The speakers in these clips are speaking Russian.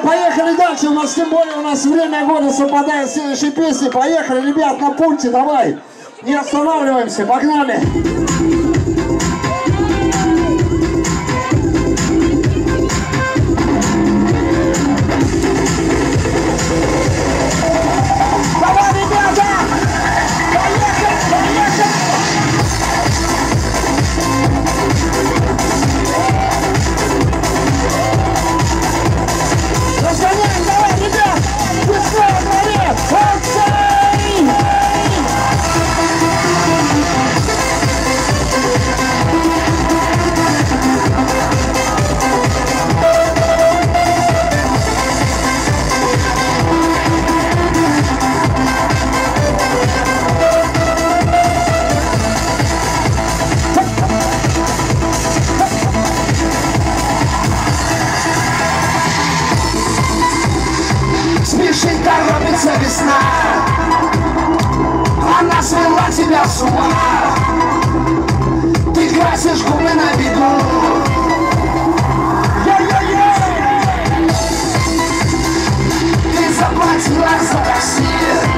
поехали дальше. У нас тем более время года совпадает с следующей песней. Поехали, ребят, на пункте, давай. Не останавливаемся, погнали. Давай, ребята! Поехали, поехали! Разгоняем, давай, ребят! Быстрее, дворе! Спешит, торопится весна, она свела тебя с ума. Ты красишь губы на беду. Ты заплатила за такси.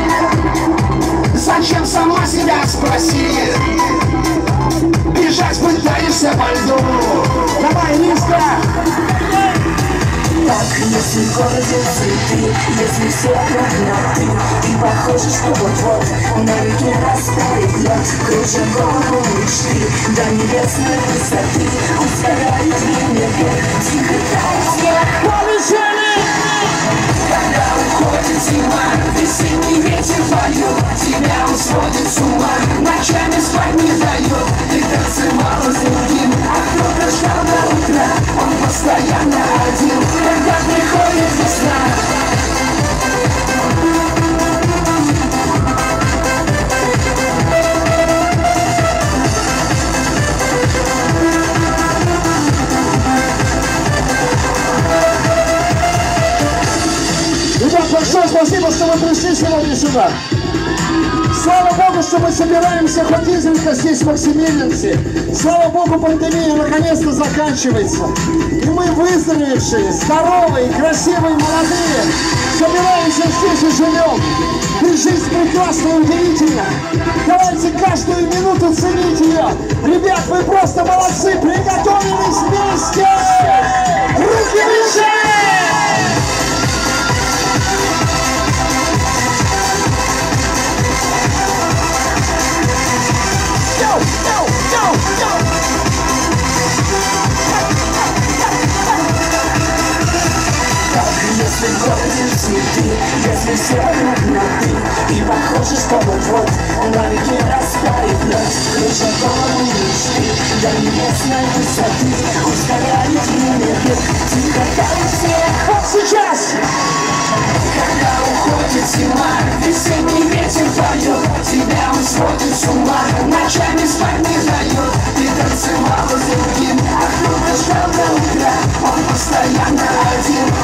Зачем, сама себя спроси? Бежать пытаешься по льду. Давай, Лизка! Так, если в городе цветы, если все прогнаты, и похоже, что вот-вот на реке растает лед, кружа голову мечты до небесной высоты, ускоряет время вверх, тихо тает снег. Побежали! Когда уходит зима, весенний ветер поет, тебя он сводит с ума, ночами спать не дает. Ты танцевала с другим, а кто-то ждал до утра, он постоянно один, когда приходит весна. Ребят, большое спасибо, что вы пришли сегодня сюда. Слава Богу, что мы собираемся хоть изредка здесь в Максимилианце. Слава Богу, пандемия наконец-то заканчивается. И мы выздоровевшие, здоровые, красивые, молодые, собираемся здесь и живем. И жизнь прекрасна и удивительна. Давайте каждую минуту ценить ее. Ребят, вы просто молодцы, приготовились вместе! Руки выше! Если в городе цветы, если все прогнаты, и похоже, что вот-вот на реке растает лед, кружа голову мечты до небесной высоты, ускоряет время вверх, тихо тает снег. Вот сейчас! Когда уходит зима, весенний ветер поет, тебя он сводит с ума, ночами спать не дает. Ты танцевала с другим, а кто-то ждал до утра, он постоянно один,